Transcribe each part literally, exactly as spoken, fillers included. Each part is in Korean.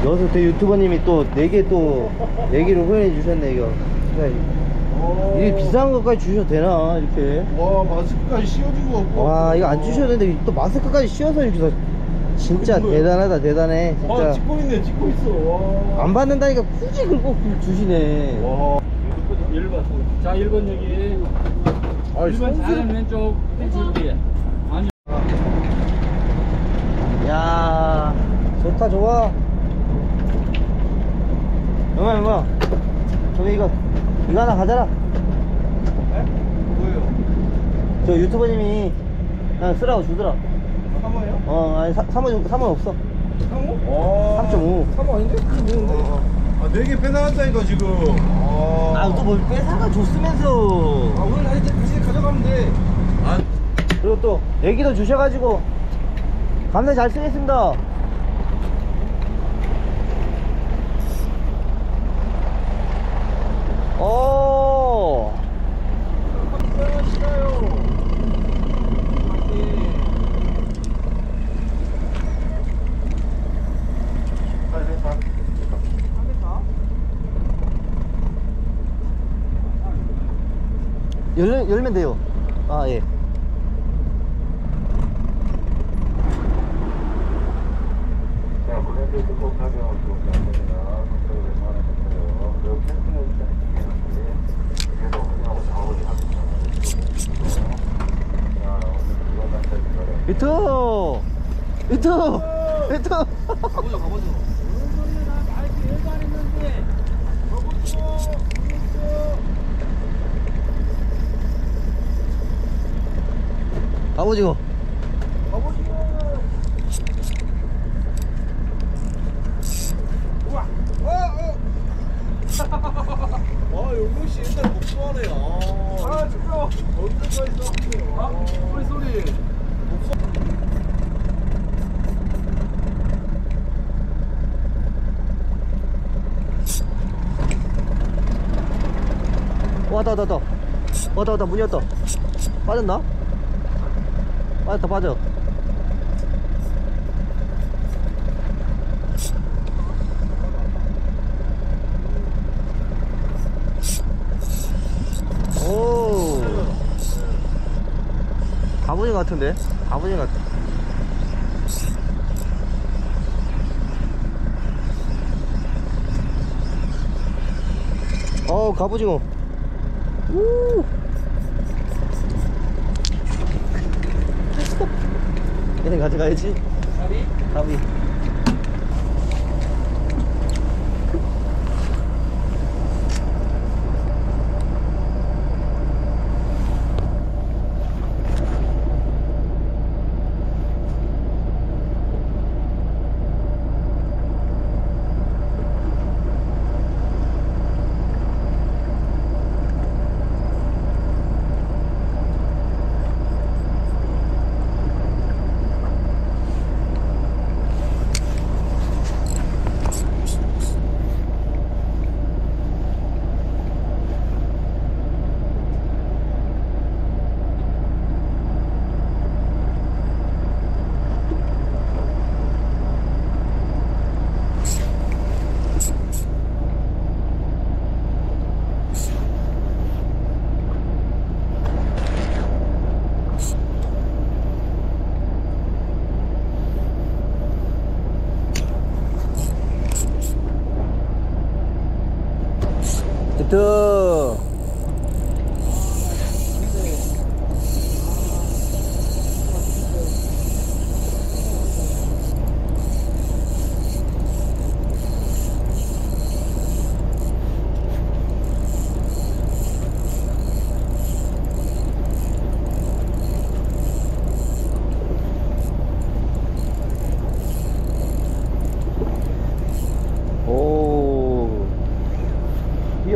여기서 또 유튜버님이 또 네 개 또 얘기를 후원해 주셨네. 이거 이게 비싼 것까지 주셔도 되나 이렇게. 와, 마스크까지 씌워주고. 와, 이거 안 주셔도 되는데 또 마스크까지 씌워서 이렇게 더 진짜 그거요. 대단하다. 대단해 진짜. 아, 찍고 있네, 찍고 있어. 와. 안 받는다니까 굳이 그걸 꼭 주시네. 와. 일 번. 자, 일 번 여기. 아, 일 번 자는 왼쪽 펜치 아니. 야, 좋다. 좋아. 영아 영아, 저기 이거 이거 하나 가져라. 네? 뭐예요? 저 유튜버님이 그냥 쓰라고 주더라. 삼 호요? 어, 아니 삼 호 삼 호 없어. 삼 호? 삼 점 오. 삼 호 아닌데? 되는데? 아, 네 개 빼나갔다니까, 지금. 아, 아, 또 뭘 빼사가 줬으면서. 아, 오늘 아니, 다시 가져가면 돼. 아, 그리고 또 얘기도 주셔가지고 감사 잘 쓰겠습니다. 오. 싫어요. 열, 열면 돼요. 아, 예. 자, 브랜드 꼭 가져오면 좋은 게 아닙니다. 성격을 웬만하면 됐어요. 그리고 캠핑을 시작했는데, 그래도 그냥 작업을 합니다. 자, 오늘 그거 단체 유튜브! 유튜브! 유튜브! 가보자, 가보자. 갑오징어. 우와! 어, 어! 아, 용룡 씨 일단 복수하네. 아, 아, 진짜. 언제까지 써볼게요. 아, 소리, 소리. 왔다, 왔다, 왔다. 왔다, 왔다. 문이 왔다. 빠졌나? 빠졌다, 빠져. 오. 갑오징어 같은데? 갑오징어 같아. 어, 갑오징어. 우. 얘는 가져가야지. 가비? 가비. 뚜. 오. 이야.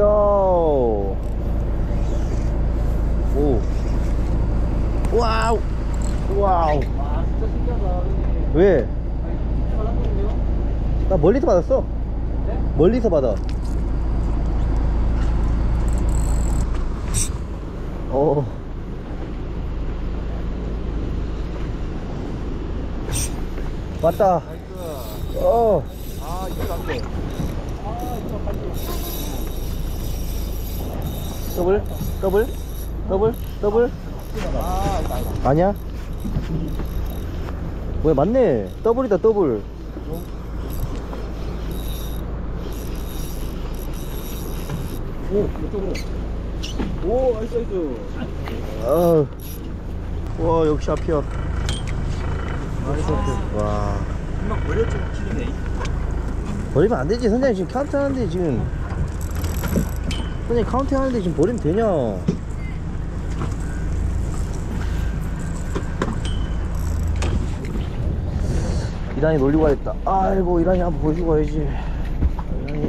오. 와우. 와우. 와, 진짜 신기하다. 왜? 받았거든요. 나 멀리서 받았어. 네? 멀리서 받아. 어. 왔다. 어. 아, 아 이거 안 돼. 더블? 더블? 더블? 더블? 아 이거 아니다. 아니야? 왜 맞네. 더블이다 더블. 오, 이쪽으로. 오, 나이스, 나이스. 아, 와 역시 앞이야. 역시 앞이야. 와. 금방 버렸지 치네. 버리면 안 되지. 선장님 지금 카운트 하는데 지금. 선장님 카운트 하는데 지금 버리면 되냐? 이란이 놀리고 가야겠다. 아이고 이란이 한번 보여주고 가야지. 이란이.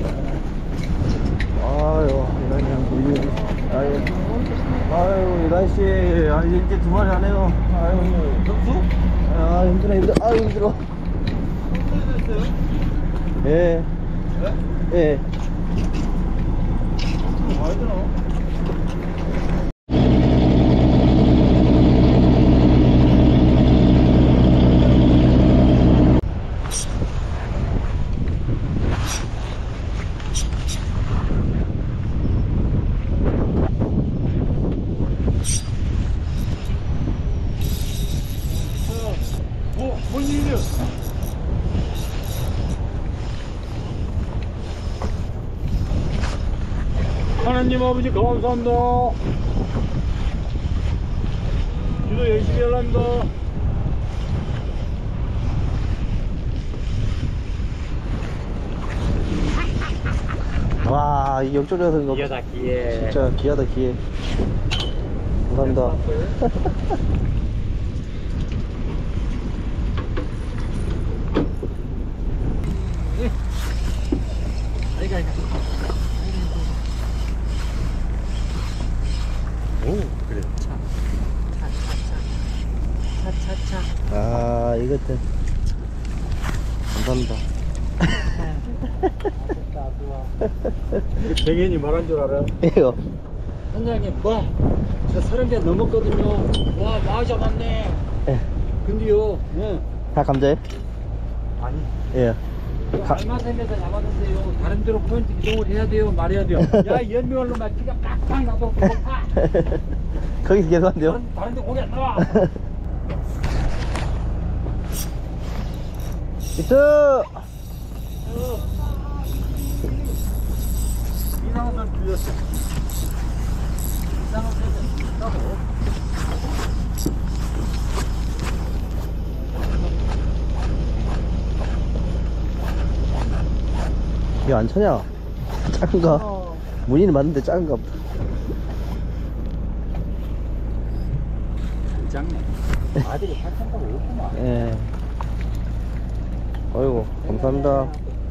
아유 이란이 한번 놀리고. 아유. 아유 이란씨. 아 이제 두 마리 하네요. 아유 점수? 아 힘들어 힘들어. 아유 힘들어. 예. 예. 많이 들어. 뭐, 뭔 일이야? 하나님 아버지 감사합니다. 기도 열심히 하랍니다. 와, 이 역전에서 이거 기회다, 기회. 진짜 기하다 기회. 감사합니다. 아이가, 아이가. 오, 그래. 차차차. 아, 이것들. 감사합니다. 백엔이 말한 줄 알아? 이거. 선장님, 뭐? 저 서른 개 넘었거든요. 와, 많이 잡았네. 예. 근데요, 네. 다 감자예요? 아니. 예. 가- 알마샘에서 잡았는데요. 다른 데로 포인트 이동을 해야 돼요. 말해야 돼요. 야, 연명을로 막 피가 빡빡 나도 고파. 거기서 계속 한대요? 다른, 다른 데 고기 안 나와. 히트! 이상한 사람 들렸어. 이상한 데서 따고. 이거 안 차냐? 작은가? 어. 문의는 맞는데 작은가 보다. 작네. 아들이 팔천가가 없구만. 예. 어이구, 감사합니다.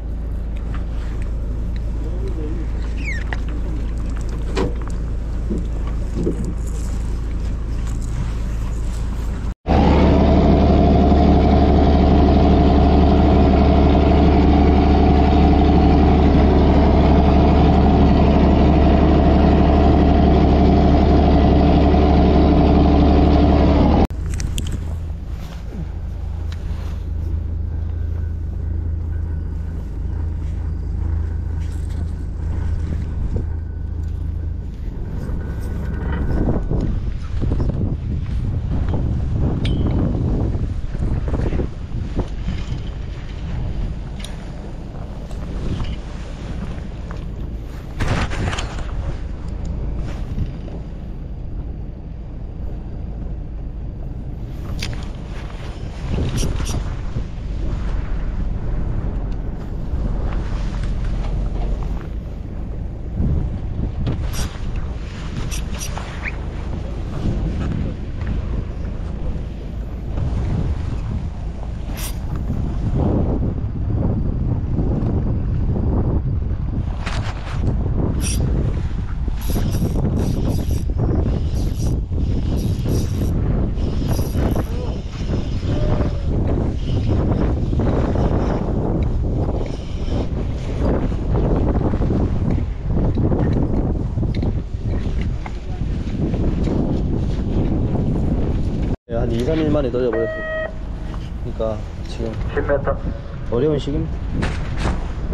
한 이, 삼 일 만에 넣어버렸어. 그러니까 지금 십 미터. 어려운 시기입니다.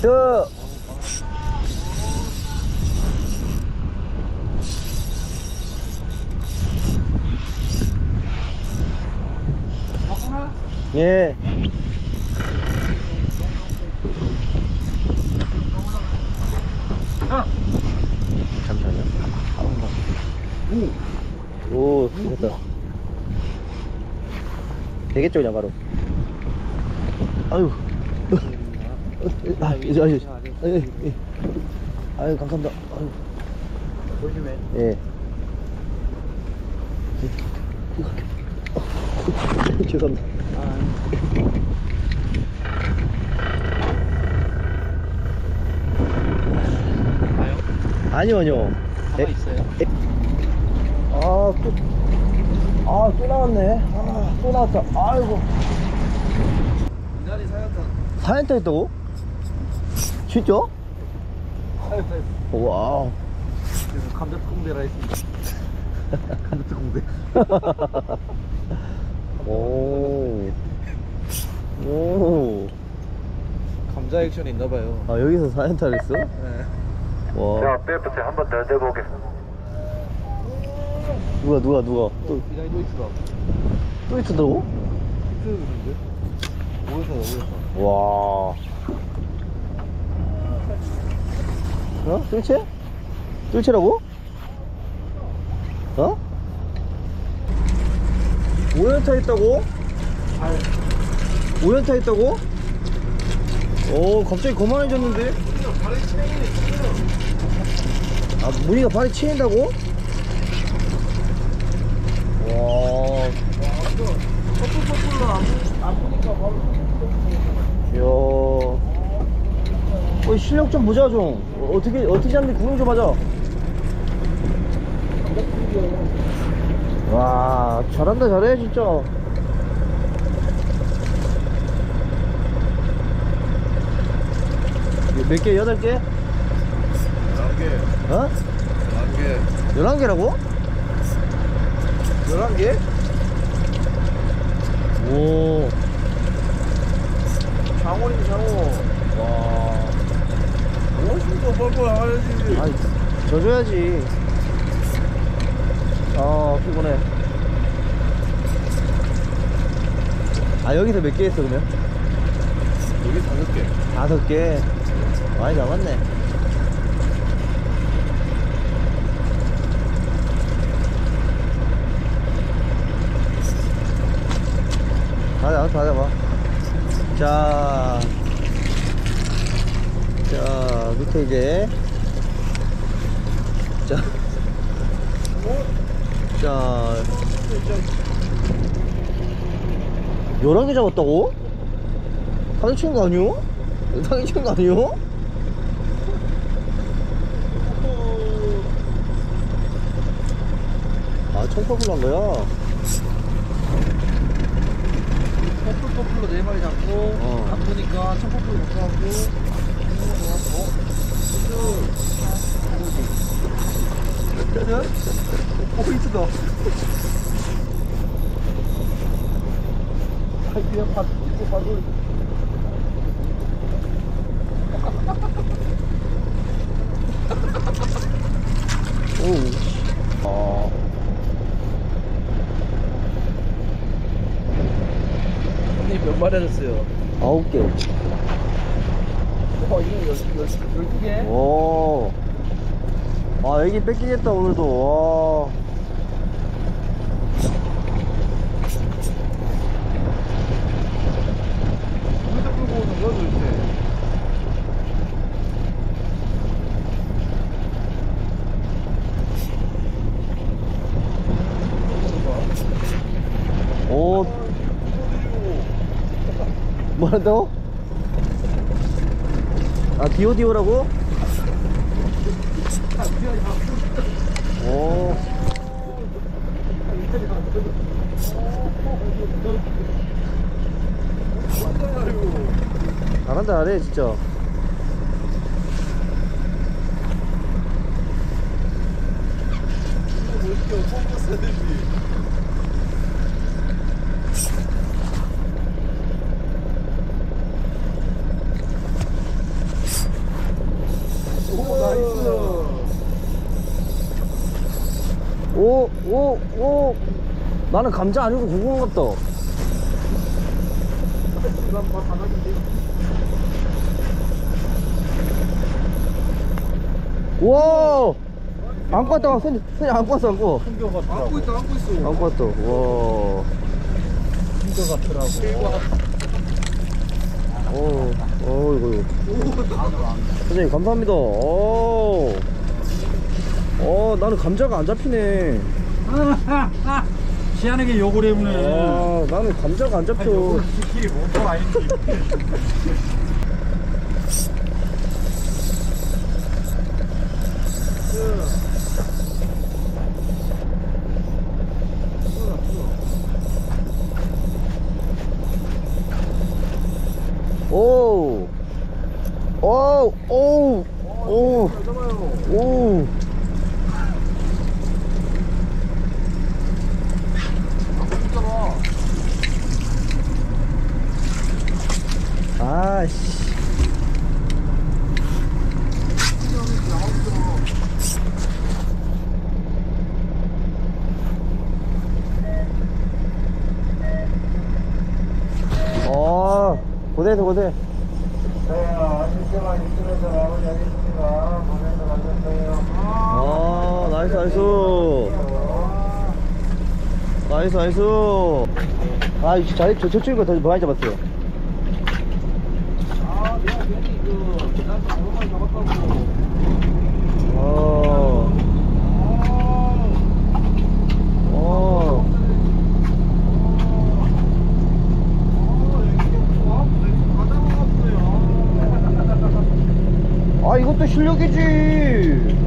저 예. 잠시만요. 오, 오, 됐다. 되겠죠, 그냥 바로. 아유. 아, 이제, 아유, 아유, 예. 아유, 감사합니다. 아유. 조심해. 예. 죄송합니다. 가요? 아니요, 아니요. 가만 있어요. 에, 아, 또, 아, 또 나왔네. 아, 또 나왔다. 아이고. 이날이 사연탄. 사연타 했다고? 진짜? 사연탄. 와우. 그래서 감자특공대라 했습니다. 감자특공대. 오. 오. 감자 액션이 있나봐요. 아, 여기서 사연타를 했어? 네. 와. 자, 빼부터 한번 더 대보겠습니다. 누가, 누가, 누가? 또, 이장이 또 있어. 또 있었다고? 히트는데? 오해사다, 오해사. 와. 어? 뜰채? 뜰채라고? 어? 오연타 있다고? 오연타 있다고? 오, 갑자기 거만해졌는데? 발이 체인이 아, 무늬가 발이 치인다고? 와. 퍼플퍼플로 안 보니까 바로. 이야. 어, 실력 좀 보자, 좀. 어, 어떻게, 어떻게 잡는지 구경 좀 하자. 와, 잘한다, 잘해, 진짜. 몇 개? 여덟 개? 열한 개. 어? 열한 개. 열한 개라고? 열한 개? 오. 장원이네, 장원. 와. 오십도 뻘뻘 하야지. 아이, 져줘야지. 아, 피곤해. 아, 여기서 몇 개 했어, 그러면? 여기 다섯 개. 다섯 개. 많이 잡았네. 다 잡아, 다 잡아. 자. 자, 밑에 이제. 자. 자. 열한 개 잡았다고? 사진 찍은 거 아니요? 사진 찍은 거 아니요? 아, 청파굴로 한 거야? 퍼플퍼플로 네 마리 잡고, 어. 안 보니까 청퍼플로 못 잡고, 행동을 놓았고, 포인트. 포인트다. 아, 그냥 봐, 찍고 봐도. 오. 아. 형님 몇 마리 하셨어요? 아홉 개. 어, 이거 열, 열, 열두 개? 오. 아, 애기 뺏기겠다, 오늘도. 와. 여기다 끌고 오는 거야, 도대체? 오. 뭐 한다고? 아, 디오디오라고? 오. 잘한다, 잘해, 진짜. 오, 오. 나는 감자 아니고 고구마 같다. 와! 안고 왔다. 손이, 손이 안고 왔어, 안고. 안고 있다 안고 있어. 안고 왔다. 와. 이거 같더라고. 오, 오, 이거, 이거. 선생님, 감사합니다. 오. 어, 나는 감자가 안 잡히네. 희한하게 욕을 해보네. 아, 나는 감자가 안 잡혀. 지킬이 뭐가 아닌지. 오, 오, 오, 오, 오. 아씨. 어, 고생했어, 고생. 네, 아쉽지만 이쯤에서 마무리하겠습니다. 고생들 하셨어요. 아, 나이스, 나이스. 나이스, 나이스. 아, 이 자리, 저, 저쪽인 거 더 많이 잡았어요. 아 내가 괜히 그난 오랜만에 잡았다고. 어, 어. 아, 이것도 실력이지.